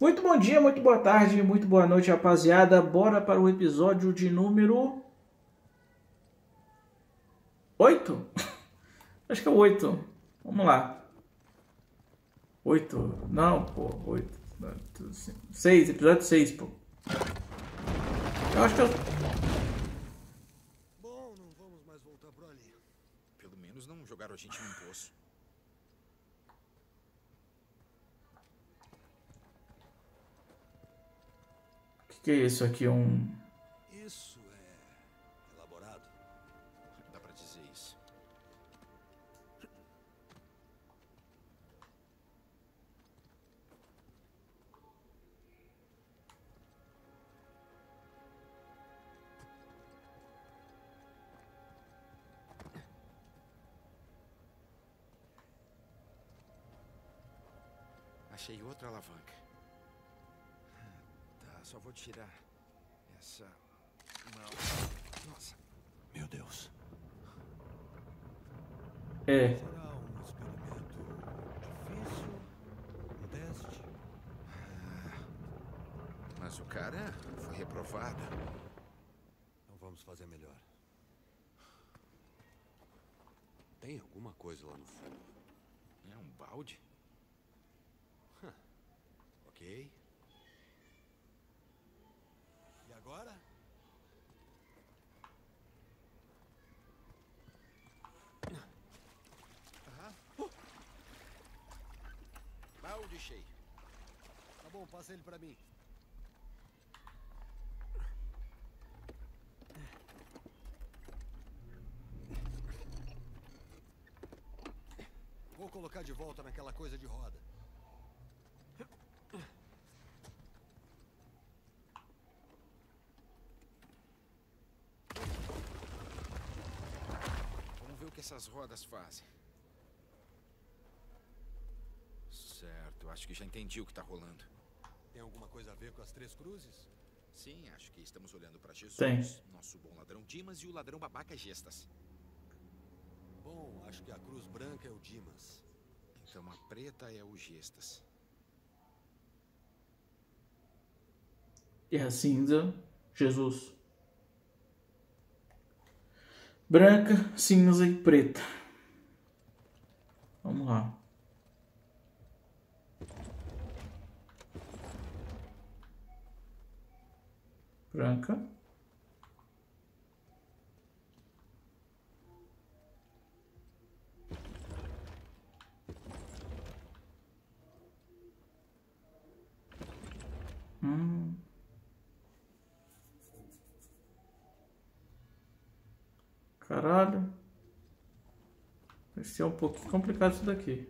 Muito bom dia, muito boa tarde, muito boa noite, rapaziada. Bora para o episódio de número 8? Acho que é o 8. Vamos lá. 8? Não, pô, 8. 6, episódio 6, pô. Eu acho que eu... Bom, não vamos mais voltar por ali. Pelo menos não jogaram a gente num poço. O que é isso aqui? Isso é elaborado. Dá pra dizer isso. Achei outra alavanca. Tá, só vou tirar essa mão. Nossa. Meu Deus. É. Será um experimento difícil? Um teste? Mas o cara foi reprovado. Não vamos fazer melhor. Tem alguma coisa lá no fundo. É um balde? Ok. E agora? Balde cheio. Tá bom, passa ele pra mim. Vou colocar de volta naquela coisa de roda. Vamos ver o que essas rodas fazem. Certo, acho que já entendi o que tá rolando. Tem alguma coisa a ver com as três cruzes? Sim, acho que estamos olhando pra Jesus, Tem. nosso bom ladrão Dimas e o ladrão babaca Gestas. Bom, acho que a cruz branca é o Dimas. Então a preta é o Gestas. E a cinza, Jesus. Branca, cinza e preta. Vamos lá. Branca. Caralho. Vai ser um pouquinho complicado isso daqui.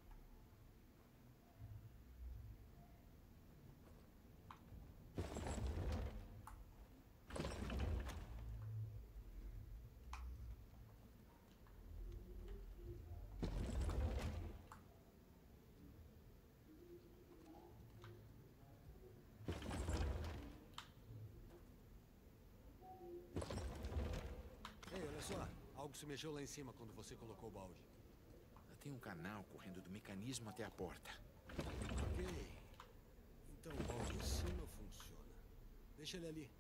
Ei, olha só. Algo se mexeu lá em cima quando você colocou o balde. Tem um canal correndo do mecanismo até a porta. Ok. Então o balde em cima funciona. Deixa ele ali.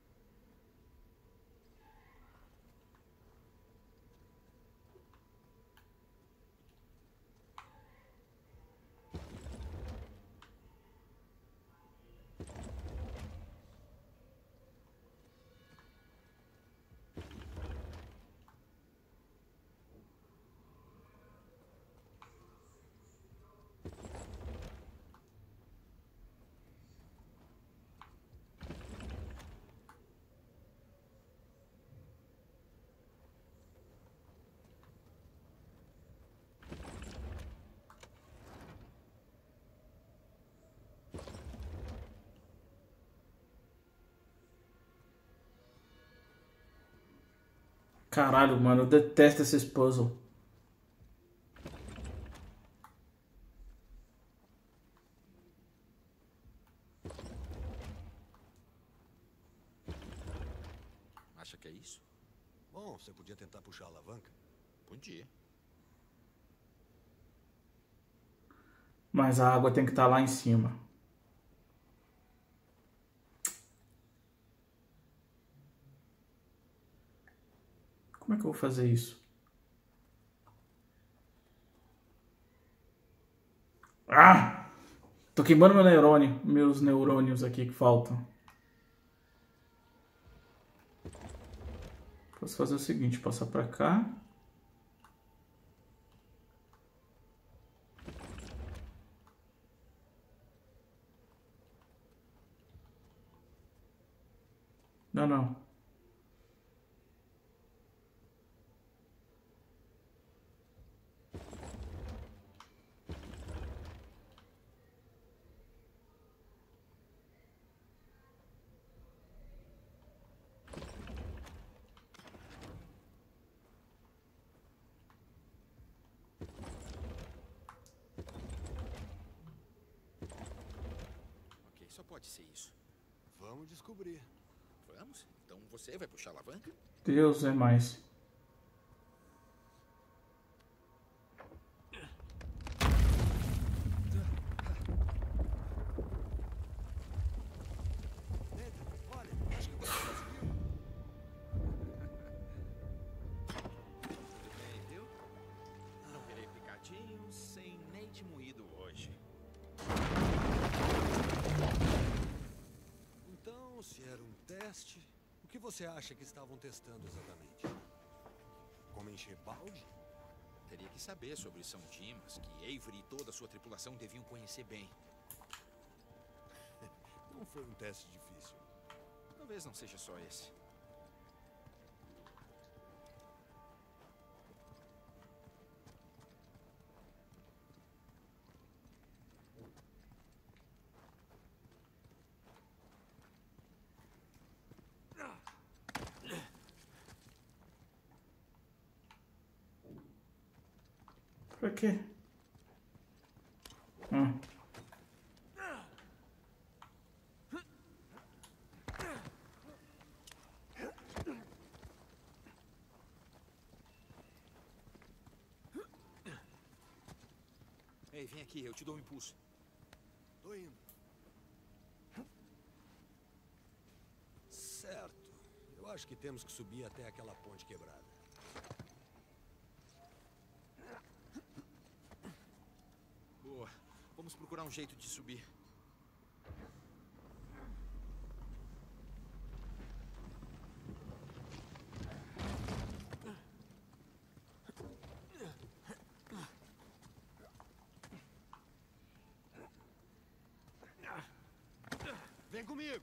Caralho, mano, eu detesto esses puzzles. Acha que é isso? Bom, você podia tentar puxar a alavanca. Podia. Mas a água tem que estar lá em cima. Como é que eu vou fazer isso? Ah! Tô queimando meu neurônio. Meus neurônios aqui que faltam. Posso fazer o seguinte, passar pra cá. Não, não. Ok, só pode ser isso. Vamos descobrir. Vamos? Então você vai puxar a alavanca? Deus é mais. Nathan, olha, acho que você conseguiu. Tudo bem, viu? Não virei picadinho sem Nate moído hoje. Então, se era um teste, o que você acha que estavam testando exatamente? Como encher balde? Teria que saber sobre São Dimas, que Avery e toda a sua tripulação deviam conhecer bem. Não foi um teste difícil. Talvez não seja só esse. Pra quê? Hum. Ei, vem aqui, eu te dou um impulso. Tô indo. Certo. Eu acho que temos que subir até aquela ponte quebrada. Boa. Vamos procurar um jeito de subir. Vem comigo!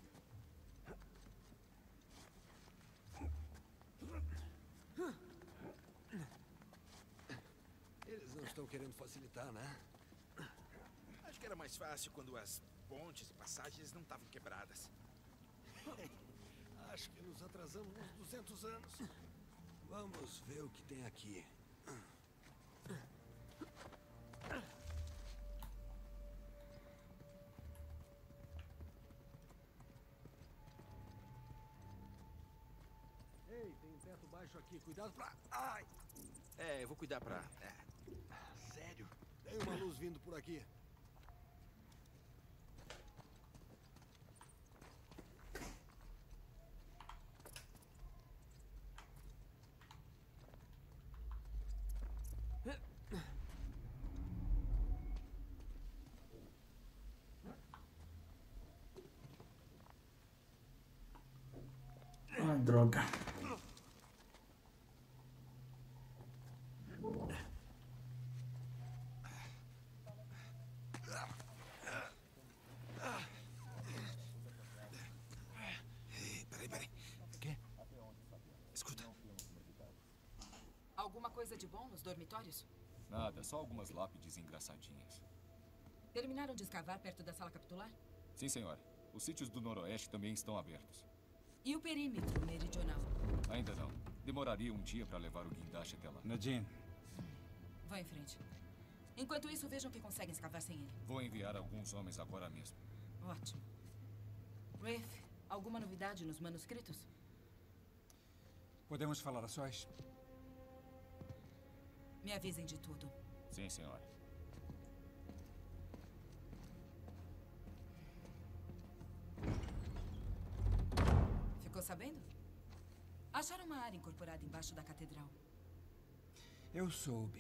Eles não estão querendo facilitar, né? Acho que era mais fácil quando as pontes e passagens não estavam quebradas. Acho que nos atrasamos uns 200 anos. Vamos ver o que tem aqui. Ei, tem um teto baixo aqui. Cuidado pra... Ai! É, eu vou cuidar pra... Sério? Tem uma luz vindo por aqui. Ah, droga. Peraí. O quê? Escuta. Alguma coisa de bom nos dormitórios? Nada, só algumas lápides engraçadinhas. Terminaram de escavar perto da sala capitular? Sim, senhora. Os sítios do noroeste também estão abertos. E o perímetro meridional? Ainda não. Demoraria um dia para levar o guindaste até lá. Nadine, Vá em frente. Enquanto isso, vejam que conseguem escavar sem ele. Vou enviar alguns homens agora mesmo. Ótimo. Rafe, alguma novidade nos manuscritos? podemos falar a sós? Me avisem de tudo. Sim, senhora. Ficou sabendo? Acharam uma área incorporada embaixo da catedral. Eu soube.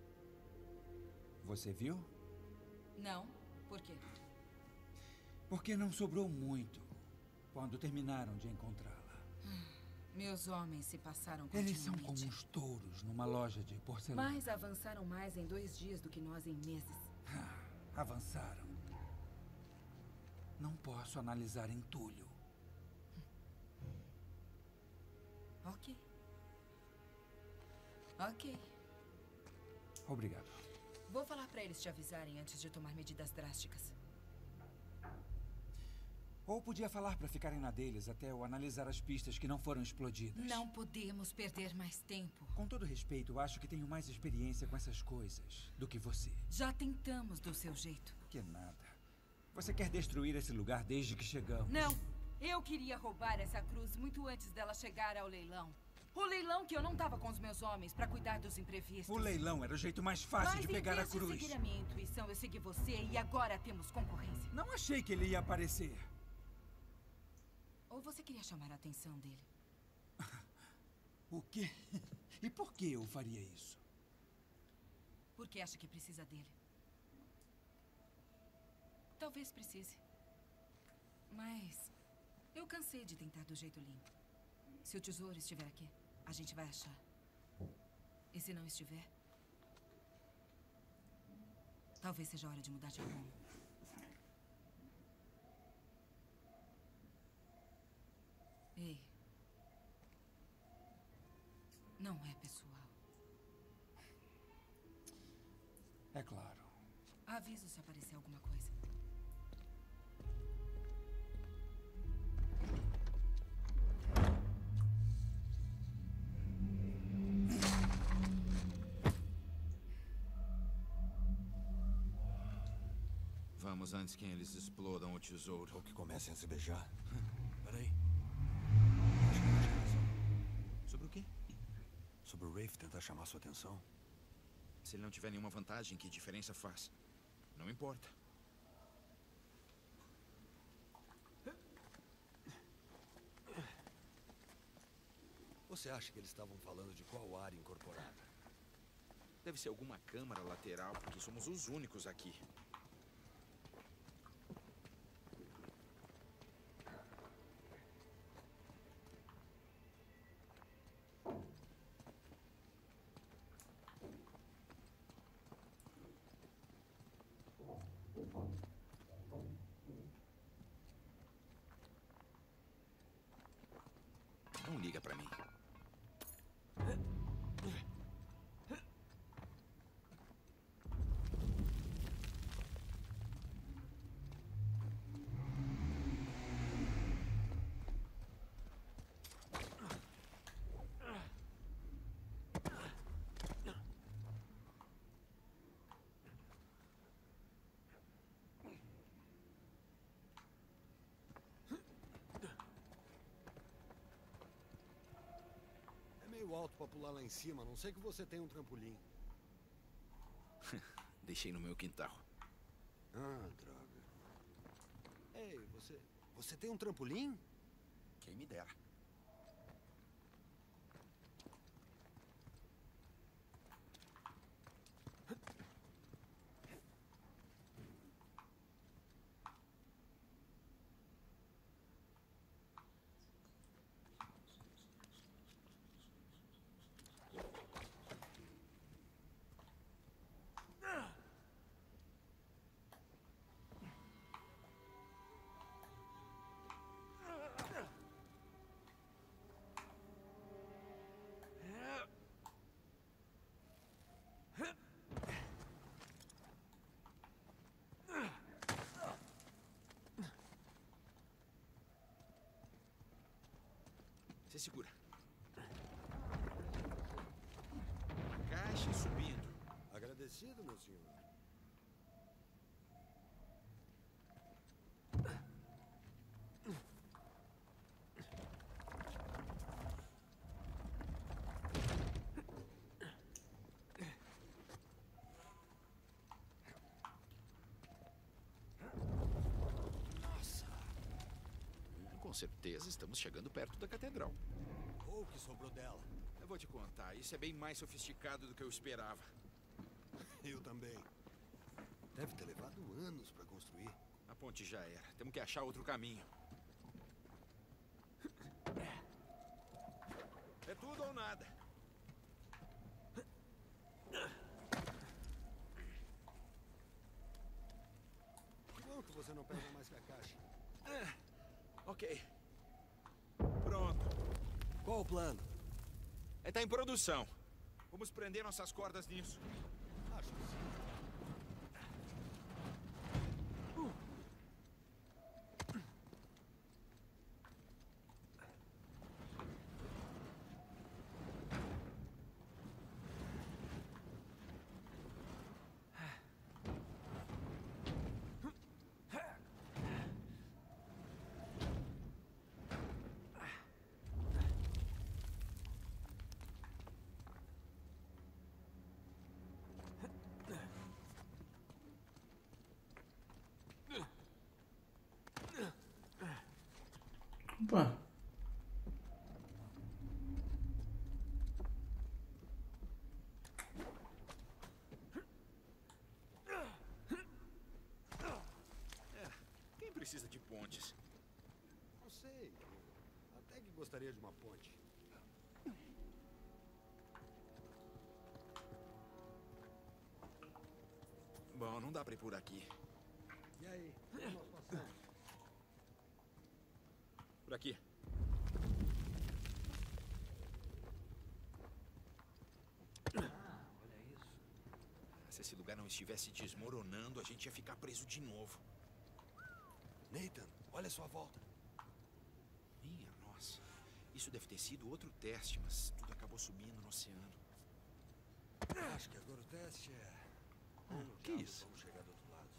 Você viu? Não? Por quê? Porque não sobrou muito quando terminaram de encontrá-la. Meus homens se passaram Eles são como continuamente. uns touros numa loja de porcelana. Mas avançaram mais em 2 dias do que nós em meses. Avançaram. Não posso analisar entulho. Ok. Ok. Obrigado. Vou falar pra eles te avisarem antes de tomar medidas drásticas. Ou podia falar para ficarem na deles até eu analisar as pistas que não foram explodidas. Não podemos perder mais tempo. Com todo respeito, acho que tenho mais experiência com essas coisas do que você. Já tentamos do seu jeito. Que nada. Você quer destruir esse lugar desde que chegamos. Não! Eu queria roubar essa cruz muito antes dela chegar ao leilão. O leilão que eu não tava com os meus homens pra cuidar dos imprevistos. O leilão era o jeito mais fácil de pegar a Mas em cruz. vez de seguir a minha intuição, eu segui você e agora temos concorrência. Não achei que ele ia aparecer. Ou você queria chamar a atenção dele? O quê? E por que eu faria isso? Porque acha que precisa dele. Talvez precise. Mas eu cansei de tentar do jeito limpo. Se o tesouro estiver aqui, a gente vai achar. E se não estiver, talvez seja hora de mudar de rumo. Ei. Não é pessoal. É claro. Aviso se aparecer alguma coisa. Vamos antes que eles explodam o tesouro. Ou que comecem a se beijar. Peraí. Sobre o quê? Sobre o Rafe tentar chamar sua atenção. Se ele não tiver nenhuma vantagem, que diferença faz? Não importa. Você acha que eles estavam falando de qual área incorporada? Deve ser alguma câmara lateral, porque somos os únicos aqui. Não liga pra mim. É meio alto pra pular lá em cima, a não sei que você tenha um trampolim. Deixei no meu quintal. Ah, droga. Ei, você tem um trampolim? Quem me dera. Você segura. Caixa subindo. Agradecido, meu senhor. Com certeza estamos chegando perto da catedral. Ou o que sobrou dela. Eu vou te contar, isso é bem mais sofisticado do que eu esperava. Eu também. Deve ter levado anos para construir. A ponte já era. Temos que achar outro caminho. É tudo ou nada. Que bom que você não pesa mais que a caixa. Ok. Pronto. Qual o plano? Tá em produção. Vamos prender nossas cordas nisso. Acho que sim. Opa. Quem precisa de pontes? Não sei. Eu até que gostaria de uma ponte. Bom, não dá pra ir por aqui. E aí? Como nós passamos? Por aqui. Olha isso. Se esse lugar não estivesse desmoronando, a gente ia ficar preso de novo. Nathan, olha a sua volta. Minha nossa. Isso deve ter sido outro teste, mas tudo acabou sumindo no oceano. Acho que agora o teste é... Que isso? Vamos chegar do outro lado.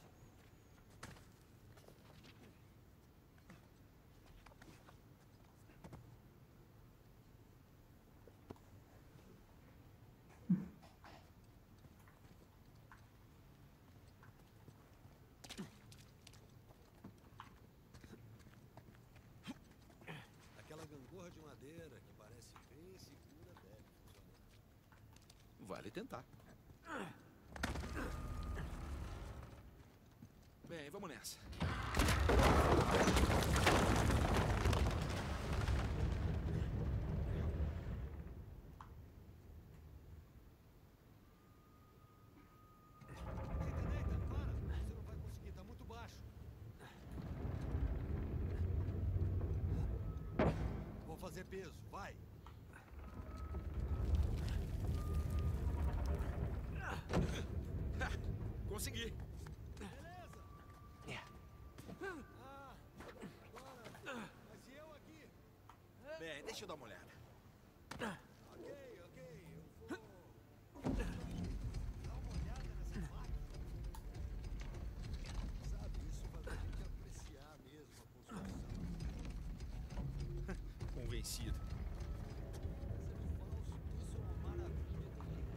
Aquela gangorra de madeira que parece bem segura deve funcionar. Vale tentar. Bem, vamos nessa. Nathan, para! Você não vai conseguir, tá muito baixo. Vou fazer peso, vai! Consegui. Beleza! Ah, agora... Mas e eu aqui? Bem, deixa eu dar uma olhada. Ok, eu vou... Dá uma olhada nessa máquina. Sabe, isso faz a gente apreciar mesmo a construção. Convencido. Isso é uma maravilha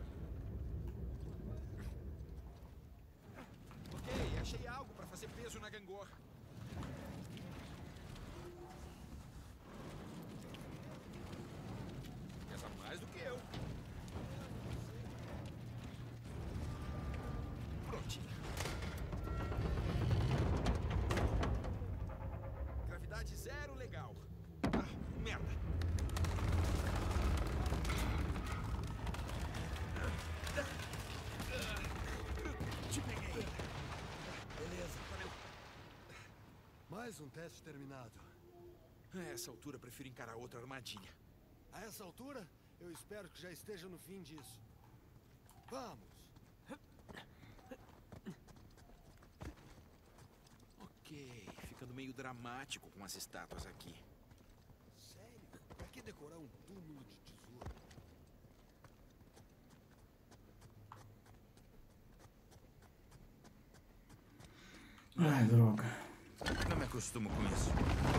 também. Ok, achei algo pra fazer peso na gangorra. Pesa mais do que eu. Prontinho. Gravidade zero, legal. Ah, merda. Te peguei. Beleza, valeu. Mais um teste terminado. A essa altura, eu prefiro encarar outra armadilha. A essa altura, eu espero que já esteja no fim disso. Vamos! Ok, ficando meio dramático com as estátuas aqui. Sério? Pra que decorar um túmulo de tesouro? Ai, droga. Não me acostumo com isso.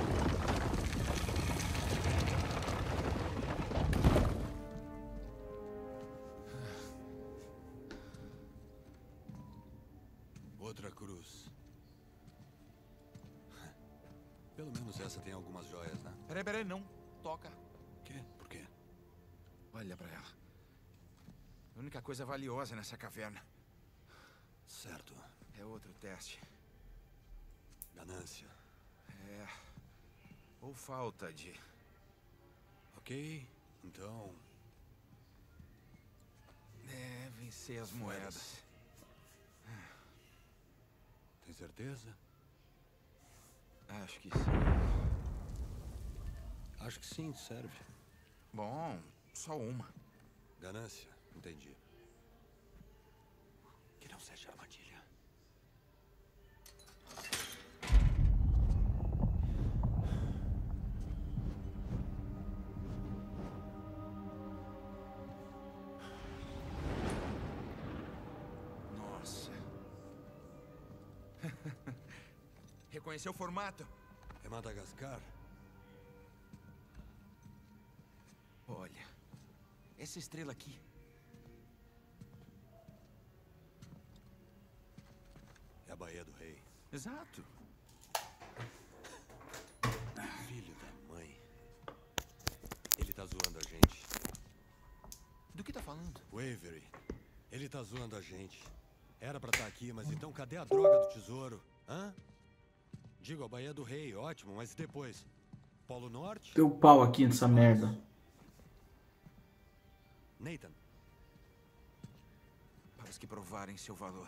Outra cruz. Pelo menos essa tem algumas joias, né? Peraí, não. Toca. Quê? Por quê? Olha pra ela. A única coisa valiosa nessa caverna. Certo. É outro teste. Ganância. É. Ou falta de... Ok, então... É, vencer as moedas. Tem certeza? Acho que sim. Acho que sim, serve. Bom, só uma. Ganância, entendi. Que não seja armadilha. Nossa. Reconheceu o formato? É Madagascar? Olha, essa estrela aqui. É a Baía do Rei. Exato. Filho da mãe. Ele tá zoando a gente. Do que tá falando? O Avery. Ele tá zoando a gente. Era pra estar aqui, mas então cadê a droga do tesouro? Hã? Digo, a Baía do Rei, ótimo, mas depois? Polo Norte? Deu pau aqui nessa merda. Nathan. Para os que provarem seu valor.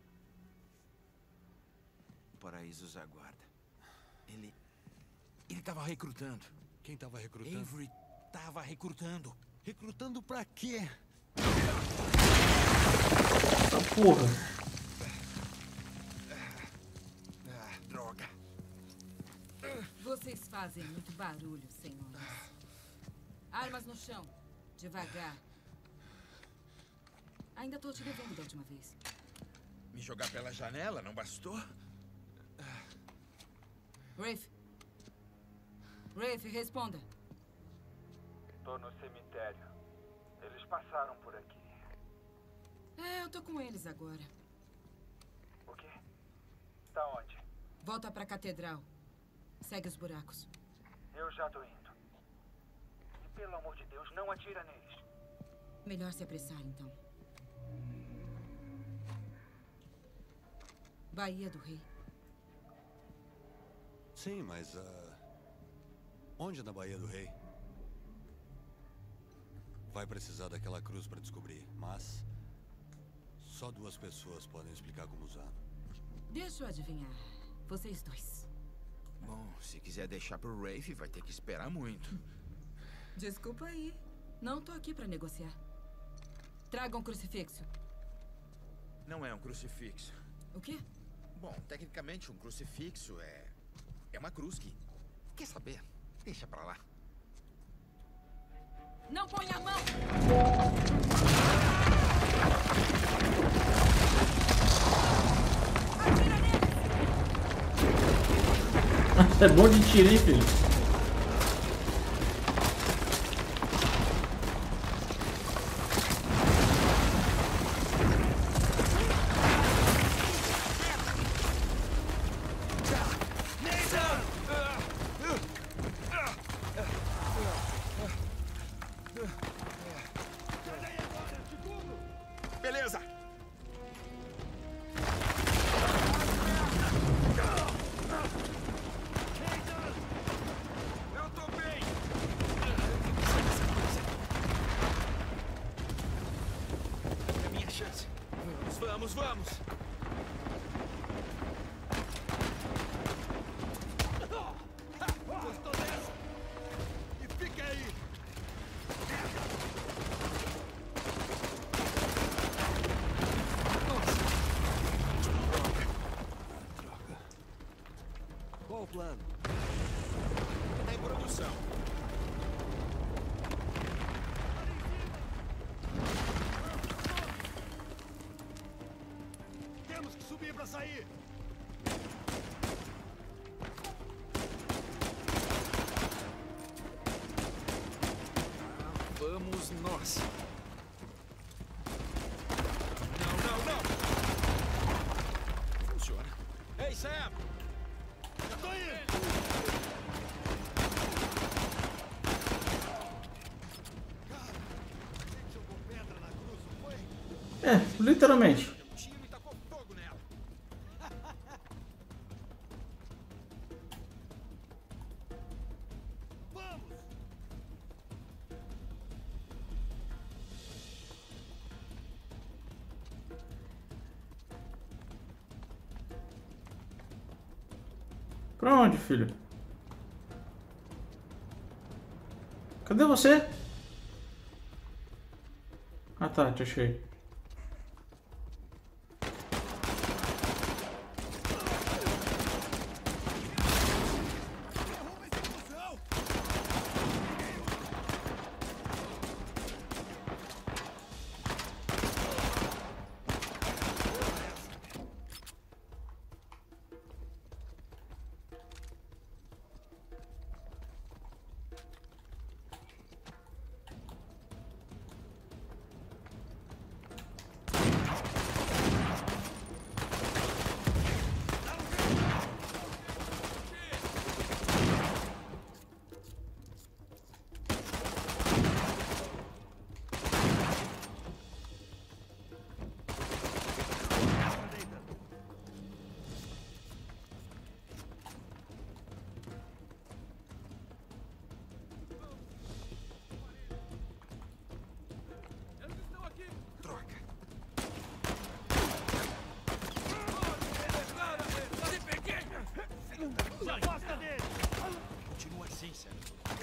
O paraíso os aguarda. Ele tava recrutando. Quem tava recrutando? Avery tava recrutando. Recrutando pra quê? Essa porra. Droga. Vocês fazem muito barulho, senhores. Armas no chão. Devagar. Ainda tô te devendo da última vez. Me jogar pela janela não bastou? Rafe. Rafe, responda. Tô no cemitério. Eles passaram por aqui. É, eu tô com eles agora. O quê? Tá onde? Volta pra catedral. Segue os buracos. Eu já tô indo. E pelo amor de Deus, não atira neles. Melhor se apressar, então. Baía do Rei. Sim, mas... onde na Baía do Rei? Vai precisar daquela cruz para descobrir, mas... só 2 pessoas podem explicar como usar. Deixa eu adivinhar. Vocês dois. Bom, se quiser deixar pro Rafe, vai ter que esperar muito. Desculpa aí. Não tô aqui pra negociar. Traga um crucifixo. Não é um crucifixo. O quê? Bom, tecnicamente um crucifixo é uma cruz que... Quer saber? Deixa pra lá. Não põe a mão! Atira nele! É bom de tiro, hein, filho? Beleza! Eu tô bem! É a minha chance. Vamos, vamos! Gostou dessa? E fica aí! Qual o plano? Tá em produção. Temos que subir para sair! Vamos nós. Não! Funciona. Ei, Sam! Eu tô indo! É, literalmente. Deu um tiro e tacou fogo nela. Vamos! Pra onde, filho? Cadê você? Ah tá, te achei. Continua assim, sério.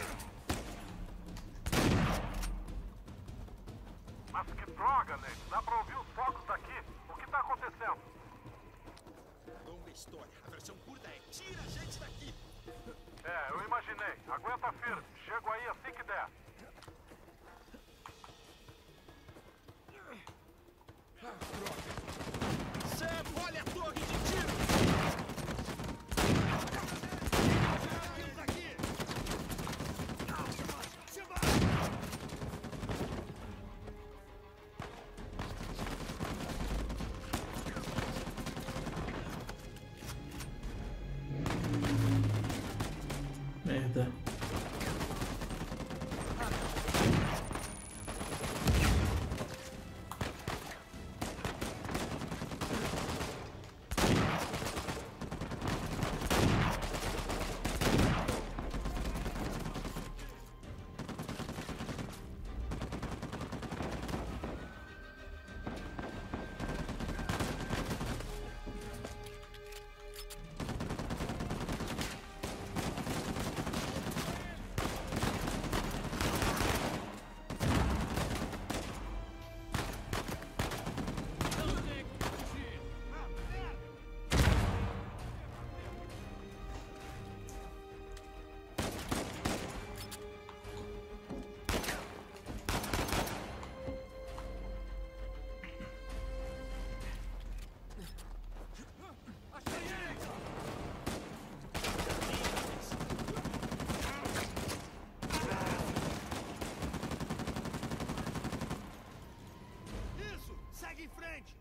Mas que droga, Nate. Dá pra ouvir os focos daqui. O que tá acontecendo? Longa história. A versão curta é: tira a gente daqui. É, eu imaginei. Aguenta firme. Chego aí assim que der. Sam, olha a torre de tiro. Merda. Isso, segue em frente.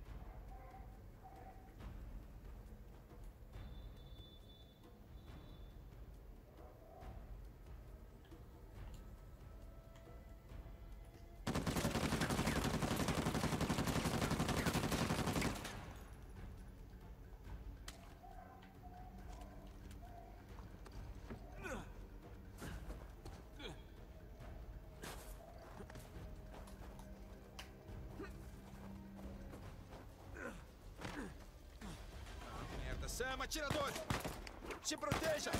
Merda, Sam, atirador! Se proteja!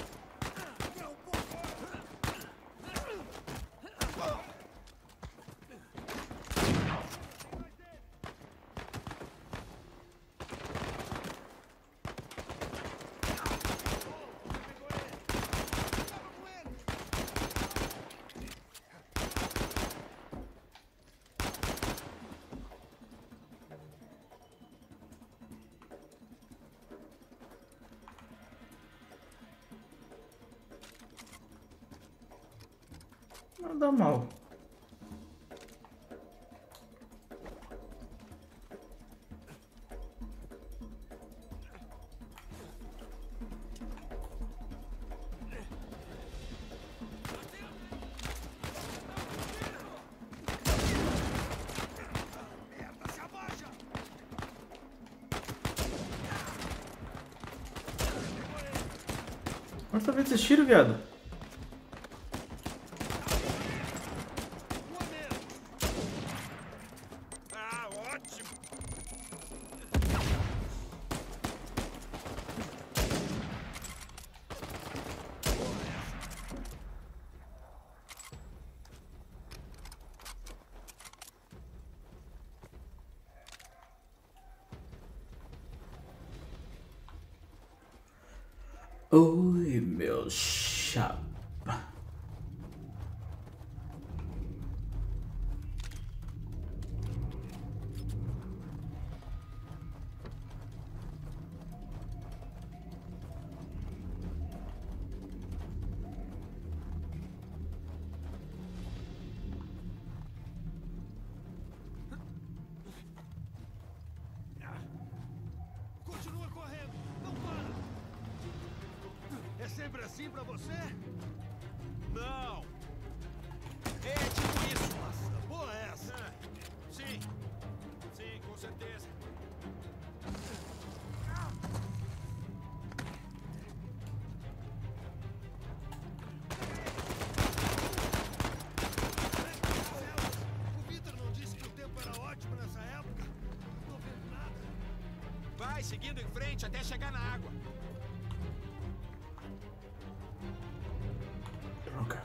Nada mal. Merda, se Onde tá vendo esses tiros, viado? Ah, ótimo! Oi, meu chapa. Continua correndo! Não para! É sempre assim pra você? Não! É tipo isso. Nossa, boa essa! Sim. Sim, com certeza. O Victor não disse que o tempo era ótimo nessa época? Não tô vendo nada. Vai seguindo em frente até chegar na água. Droga.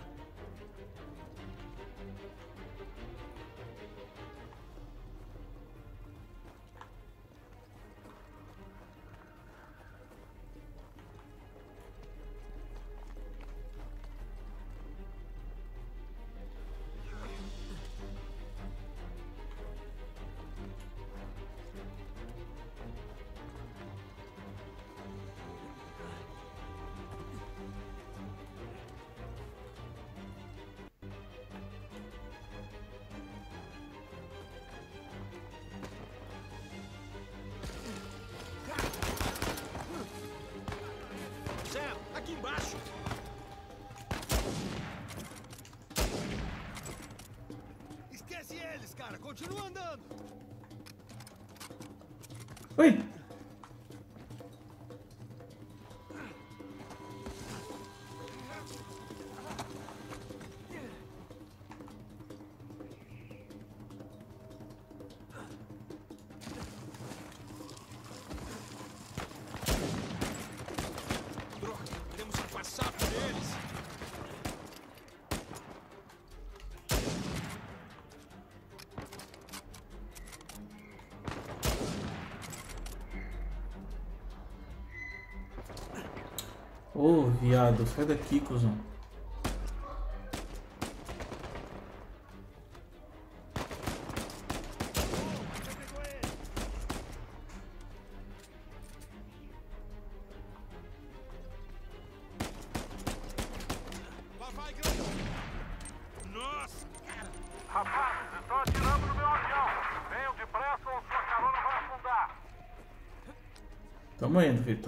Sam, aqui embaixo. Esquece eles, cara! Continua andando! Oi! Droga, temos que passar por eles. Ô, viado, sai daqui, cuzão. Você pegou ele! Lá vai, grandão. Nossa! Rapazes, estão atirando no meu avião. Venham depressa ou sua carona vai afundar. Tamo indo, Victor.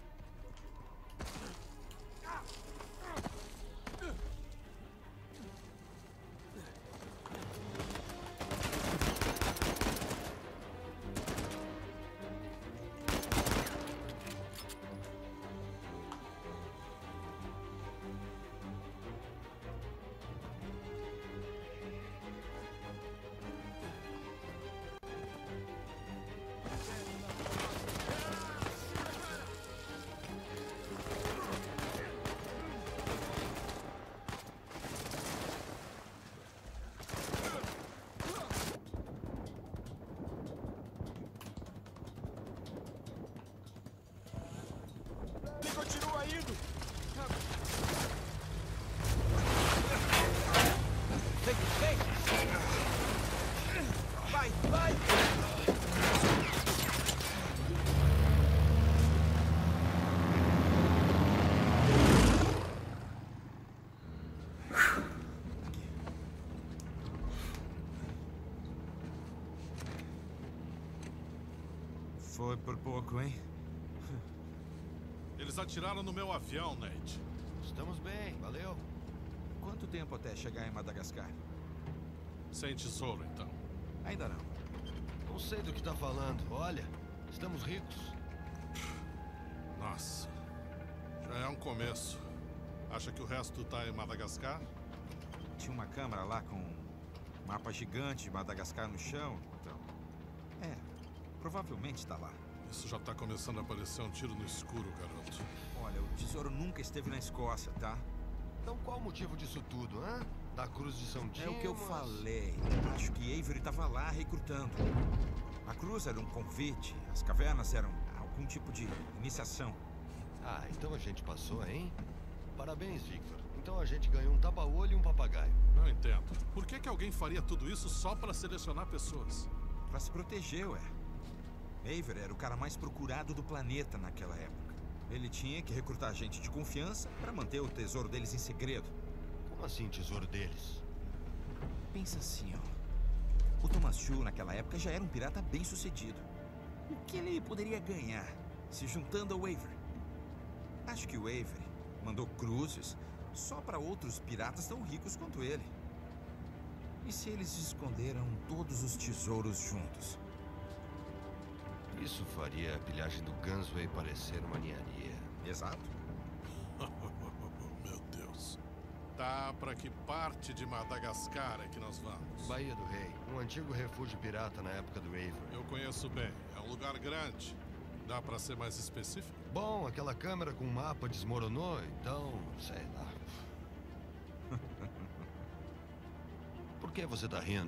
Ele continua indo. Vem, vem. Vai, vai. Foi por pouco, hein? Eles atiraram no meu avião, Nate. Estamos bem, valeu. Quanto tempo até chegar em Madagascar? Sem tesouro, então. Ainda não. Não sei do que tá falando. Olha, estamos ricos. Nossa. É um começo. Acha que o resto tá em Madagascar? Tinha uma câmera lá com um mapa gigante de Madagascar no chão, então... provavelmente está lá. Isso já tá começando a parecer um tiro no escuro, garoto. Olha, o tesouro nunca esteve na Escócia, tá? Então qual o motivo disso tudo, hã? Da Cruz de São Dimas? É o que eu falei. Acho que Avery estava lá recrutando. A cruz era um convite, as cavernas eram algum tipo de iniciação. Ah, então a gente passou, hein? Parabéns, Victor. Então a gente ganhou um tapa-olho e um papagaio. Não entendo. Por que alguém faria tudo isso só pra selecionar pessoas? Pra se proteger, ué. Avery era o cara mais procurado do planeta naquela época. Ele tinha que recrutar gente de confiança pra manter o tesouro deles em segredo. Como assim, tesouro deles? Pensa assim, ó. O Thomas Chu, naquela época, já era um pirata bem-sucedido. O que ele poderia ganhar se juntando ao Avery? Acho que o Avery mandou cruzes só para outros piratas tão ricos quanto ele. E se eles esconderam todos os tesouros juntos? Isso faria a pilhagem do Gunsway parecer uma ninharia. Exato. Meu Deus. Tá, pra que parte de Madagascar é que nós vamos? Baía do Rei, um antigo refúgio pirata na época do Avery. Eu conheço bem. É um lugar grande. Dá pra ser mais específico? Bom, aquela câmera com o mapa desmoronou, então, sei lá. Por que você tá rindo?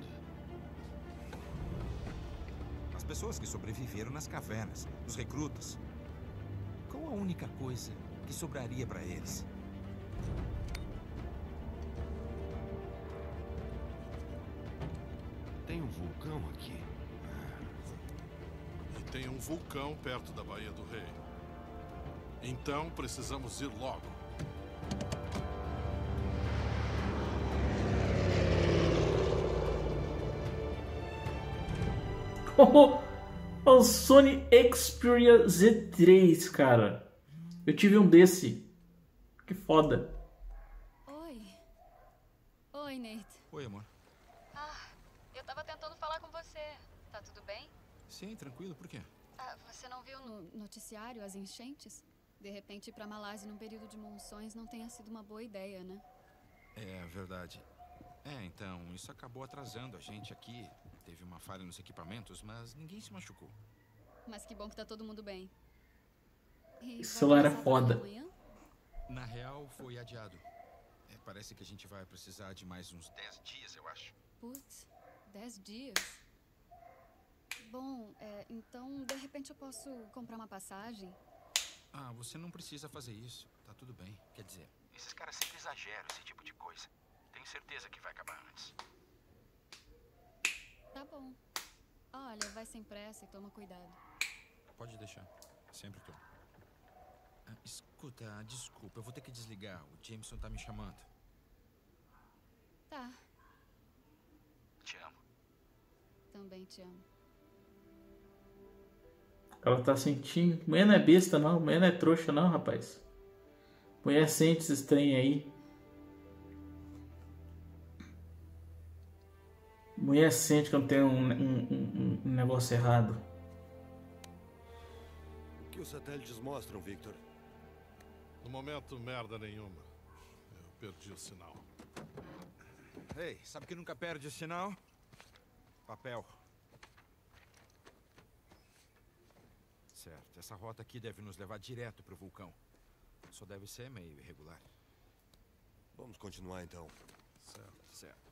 As pessoas que sobreviveram nas cavernas, os recrutas. Qual a única coisa que sobraria para eles? Tem um vulcão aqui. E tem um vulcão perto da Baía do Rei. Então precisamos ir logo. O Sony Xperia Z3, cara. Eu tive um desse. Que foda. Oi. Oi, Nate. Oi, amor. Eu tava tentando falar com você. Tá tudo bem? Sim, tranquilo. Por quê? Você não viu no noticiário as enchentes? De repente, ir pra Malásia num período de monções não tenha sido uma boa ideia, né? É verdade. Então, isso acabou atrasando a gente aqui. Teve uma falha nos equipamentos, mas ninguém se machucou. Mas que bom que tá todo mundo bem. E Esse celular é vai foda. amanhã? Na real, foi adiado. Parece que a gente vai precisar de mais uns 10 dias, eu acho. Putz, 10 dias? Bom, então, de repente eu posso comprar uma passagem? Você não precisa fazer isso. Tá tudo bem. Quer dizer, esses caras sempre exageram esse tipo de coisa. Tenho certeza que vai acabar antes. Tá bom. Olha, vai sem pressa e toma cuidado. Pode deixar. Sempre tô. Escuta, desculpa, eu vou ter que desligar. O Jameson tá me chamando. Tá, Te amo. também te amo. Ela tá sentindo. Mulher não é besta, não. Mulher não é trouxa, não, rapaz. Mulher sente esses trem aí. Mulher sente quando tem um negócio errado. O que os satélites mostram, Victor? No momento, merda nenhuma. Eu perdi o sinal. Ei, sabe que nunca perde o sinal? Papel. Certo, essa rota aqui deve nos levar direto pro vulcão. Só deve ser meio irregular. Vamos continuar, então. Certo.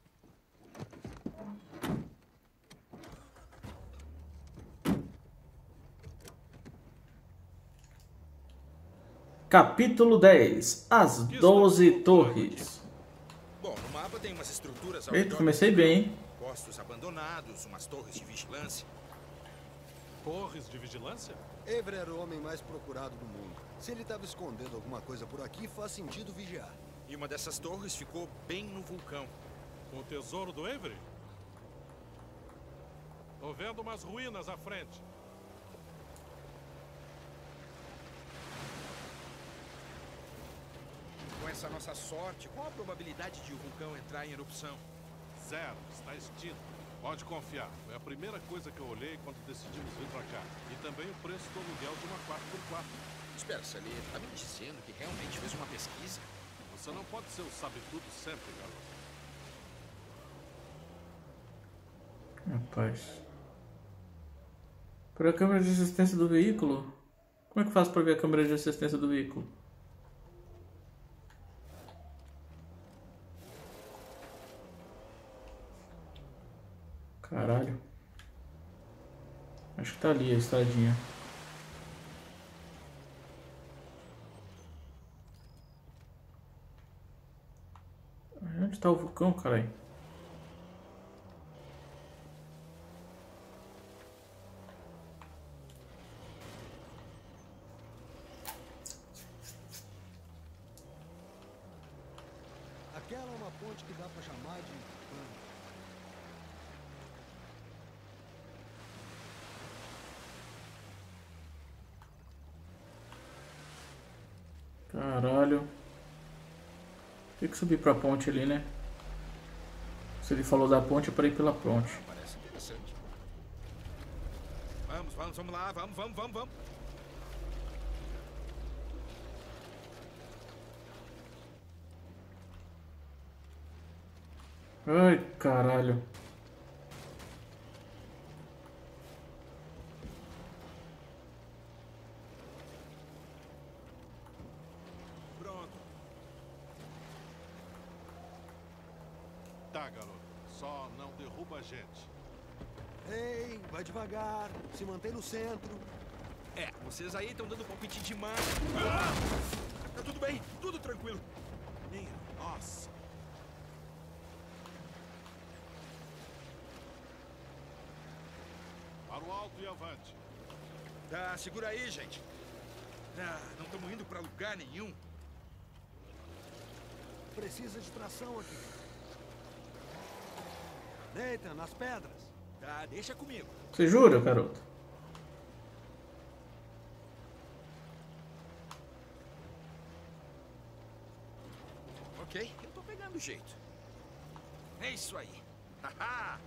Capítulo 10. As 12 Torres. Bom, no mapa tem umas estruturas ao Eita, redor comecei do bem, hein? postos abandonados, umas torres de vigilância. Torres de vigilância? Avery era o homem mais procurado do mundo. Se ele estava escondendo alguma coisa por aqui, faz sentido vigiar. E uma dessas torres ficou bem no vulcão. O tesouro do Avery? Tô vendo umas ruínas à frente. Com essa nossa sorte, qual a probabilidade de o vulcão entrar em erupção? 0, está extinto. Pode confiar. Foi a primeira coisa que eu olhei quando decidimos vir pra cá. E também o preço do aluguel de uma 4x4. Espera, Sully, tá me dizendo que realmente fez uma pesquisa? Você não pode ser o sabe-tudo sempre, garoto. Rapaz. Para a câmera de assistência do veículo? Como é que faz para ver a câmera de assistência do veículo? Caralho. Acho que tá ali a estradinha. Onde tá o vulcão, caralho? Aquela é uma ponte que dá pra chamar de pano. Caralho. Tem que subir pra ponte ali, né? Se ele falou da ponte, é pra ir pela ponte. Parece interessante. Vamos lá, vamos. Ai, caralho. Pronto. Tá, garoto. Só não derruba a gente. Ei, vai devagar. Se mantém no centro. É, vocês aí estão dando palpite demais. Tá tudo bem, tudo tranquilo. Minha nossa. Para o alto e avante. Tá, segura aí, gente. Não estamos indo pra lugar nenhum. Precisa de tração aqui. Nathan, nas pedras. Tá, deixa comigo. Você jura, garoto? Ok, eu tô pegando o jeito. É isso aí. Haha.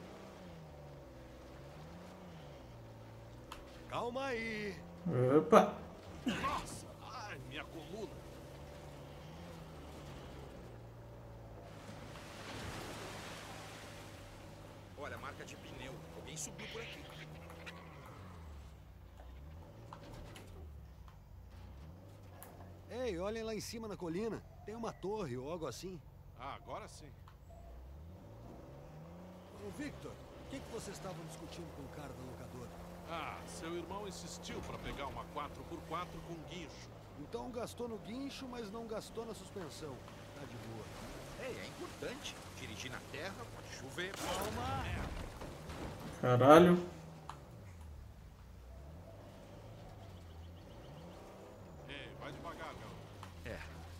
Calma aí. Opa! Nossa! Ai, minha coluna. Olha, marca de pneu. Alguém subiu por aqui. Ei, olhem lá em cima na colina. Tem uma torre ou algo assim. Ah, agora sim. Ô, Victor, o que vocês estavam discutindo com o cara da locadora? Ah, seu irmão insistiu para pegar uma 4x4 com guincho. Então gastou no guincho, mas não gastou na suspensão. Tá de boa. Ei, é importante. Dirigir na terra, pode chover. Calma! Caralho. Ei, vai devagar, garoto. É.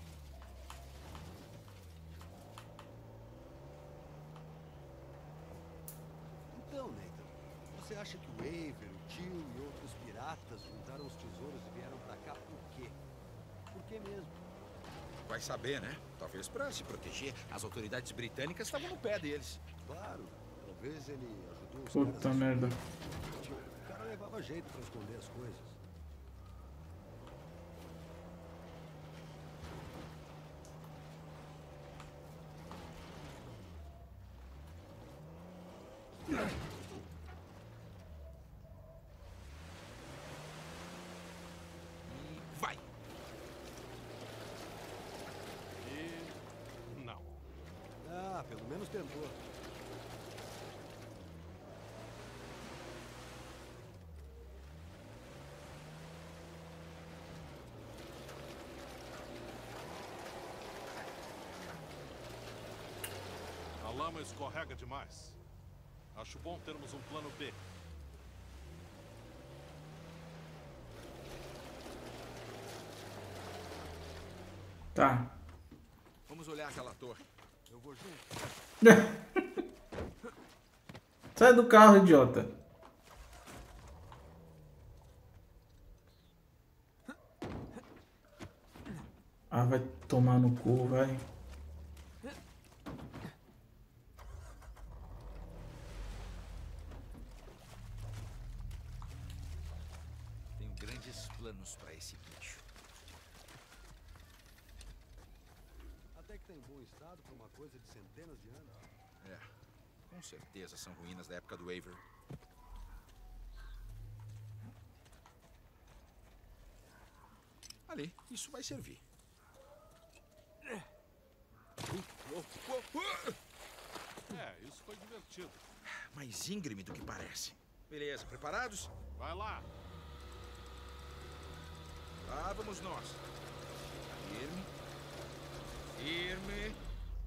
Então, Nathan, você acha que o Avery, o Jill e outros piratas juntaram os tesouros e vieram pra cá por quê? Por que mesmo? Vai saber, né? Talvez pra se proteger. As autoridades britânicas estavam no pé deles. Claro, talvez ele ajudou os Puta caras. merda. O cara levava jeito pra esconder as coisas. E vai. E... não. Ah, pelo menos tentou. A lama escorrega demais. Acho bom termos um plano B. Tá. Vamos olhar aquela torre. Eu vou junto. Sai do carro, idiota. Ah, vai tomar no cu, vai. Tenho grandes planos pra esse bicho. até que tá em bom estado para uma coisa de centenas de anos. É, com certeza são ruínas da época do Avery. Ali, isso vai servir. Isso foi divertido. Mais íngreme do que parece. Beleza, preparados? Vai lá. Lá vamos nós. Firme. Firme.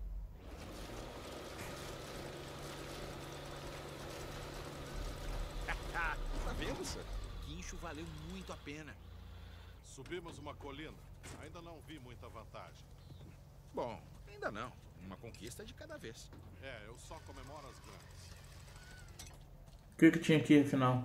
Tá vendo, Sam? O guincho valeu muito a pena. Subimos uma colina. Ainda não vi muita vantagem. Bom, ainda não. Uma conquista de cada vez. Eu só comemoro as grandes. O que tinha aqui, afinal?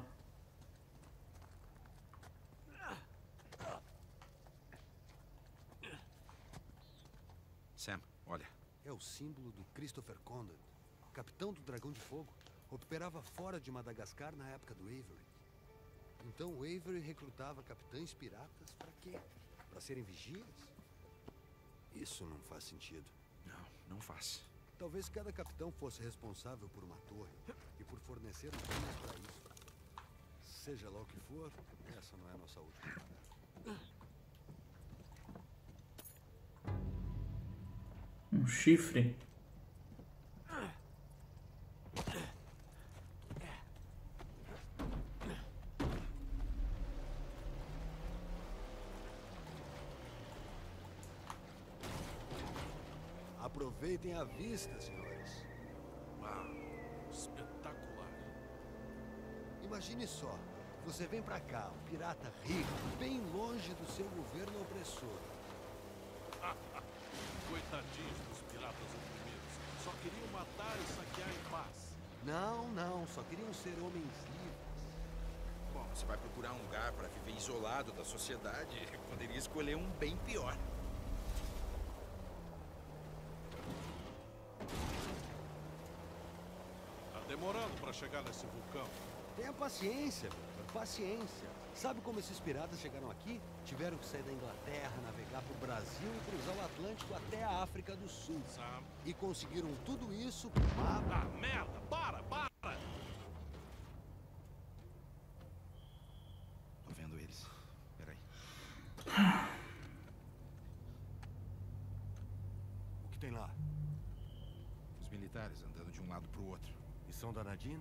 Sam, olha. É o símbolo do Christopher Condon, capitão do Dragão de Fogo. Operava fora de Madagascar na época do Avery. Então o Avery recrutava capitães piratas para quê? Para serem vigias? Isso não faz sentido. Não faz. Talvez cada capitão fosse responsável por uma torre e por fornecer os meios para isso. Seja lá o que for, essa não é a nossa última. Um chifre. Aproveitem a vista, senhores. Espetacular. Imagine só. Você vem pra cá, um pirata rico, bem longe do seu governo opressor. Coitadinhos dos piratas oprimidos. Só queriam matar e saquear em paz. Não. Só queriam ser homens livres. Bom, você vai procurar um lugar para viver isolado da sociedade, poderia escolher um bem pior. Tá demorando para chegar nesse vulcão. Tenha paciência, Victor, paciência. Sabe como esses piratas chegaram aqui? Tiveram que sair da Inglaterra, navegar pro Brasil e cruzar o Atlântico até a África do Sul. Sam. E conseguiram tudo isso por mar. Merda! Para! Tô vendo eles. Peraí. O que tem lá? Os militares andando de um lado pro outro. E são da Nadine?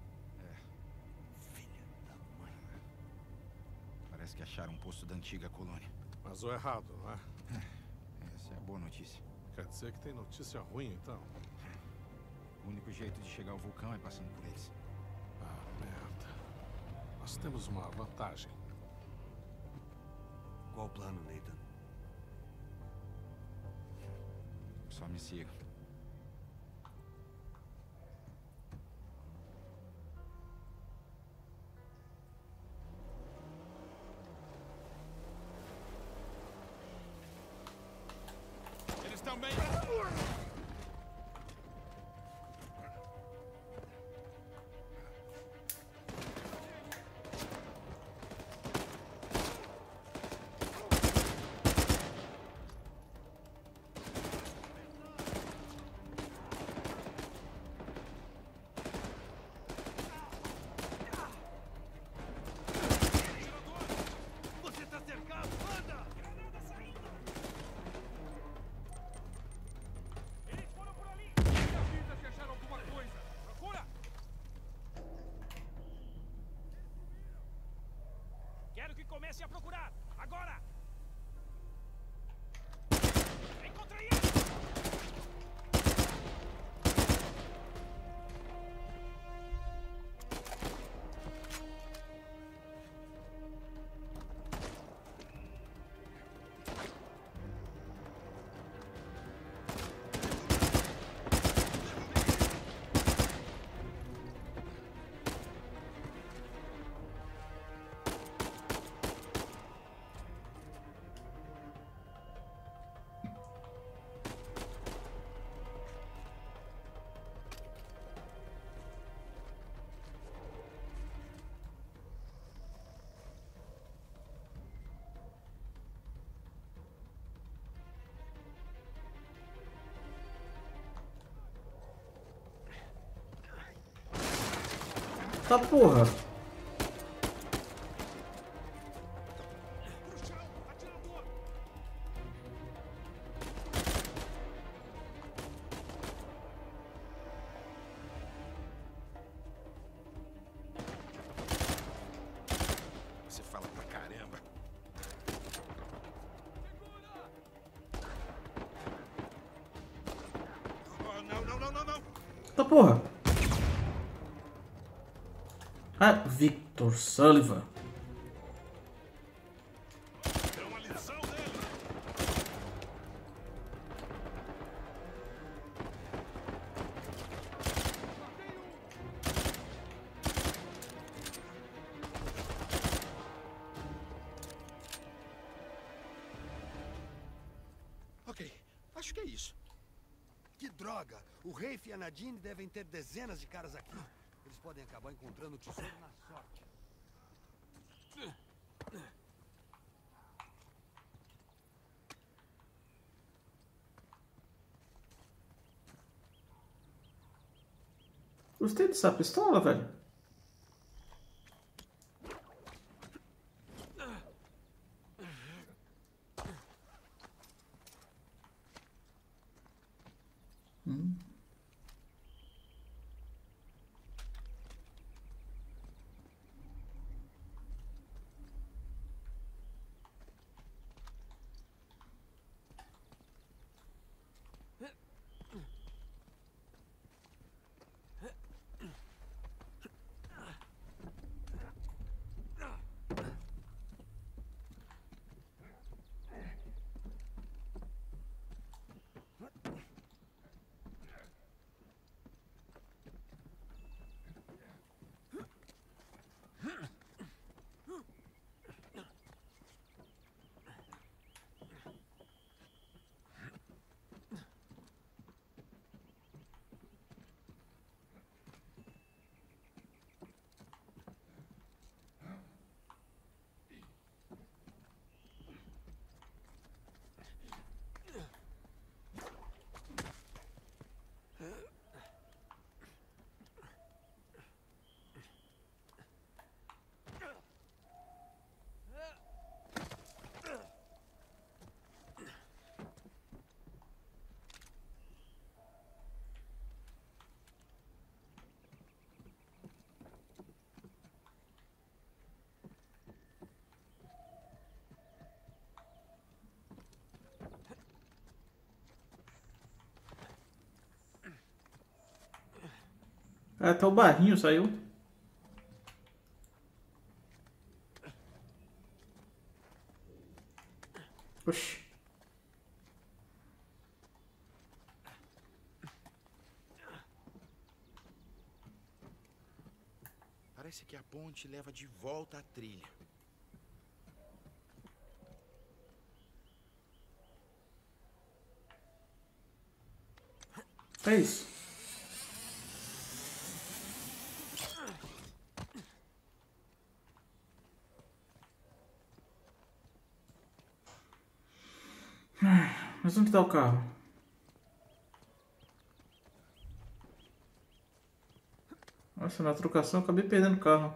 Parece que acharam um posto da antiga colônia. Mas o errado, não é? Essa é a boa notícia. Quer dizer que tem notícia ruim, então? O único jeito de chegar ao vulcão é passando por eles. Merda. Nós temos uma vantagem. Qual o plano, Nathan? Só me siga. Também. Você tá cercado, anda! Comece a procurar! Agora! Encontrei ele! Tá porra. Você fala pra caramba. Oh, não. Tá porra. Ah, Victor Sullivan. É uma lição dele. Ok, acho que é isso. Que droga! O Rafe e a Nadine devem ter dezenas de caras aqui. Eles podem acabar encontrando o tesouro na sorte. Gostei dessa pistola, velho. Até o barrinho saiu. Oxi. Parece que a ponte leva de volta à trilha. É isso. Mas onde tá o carro? Nossa, na trocação eu acabei perdendo o carro.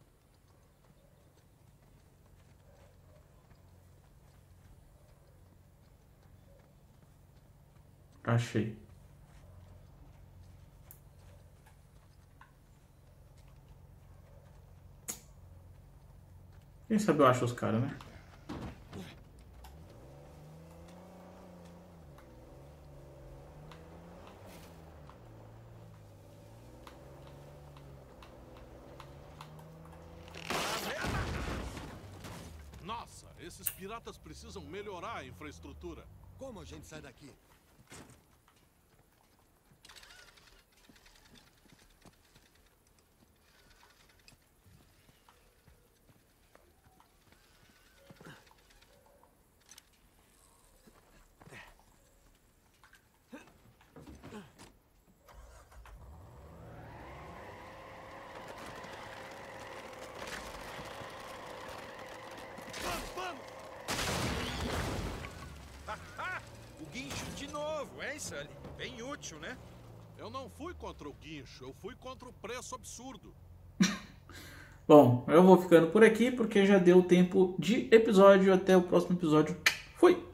Achei. Quem sabe eu acho os caras, né? Nossa, esses piratas precisam melhorar a infraestrutura. Como a gente sai daqui? O guincho de novo, hein, Sully? Bem útil, né? Eu não fui contra o guincho, eu fui contra o preço absurdo. Bom, eu vou ficando por aqui porque já deu tempo de episódio. Até o próximo episódio. Fui!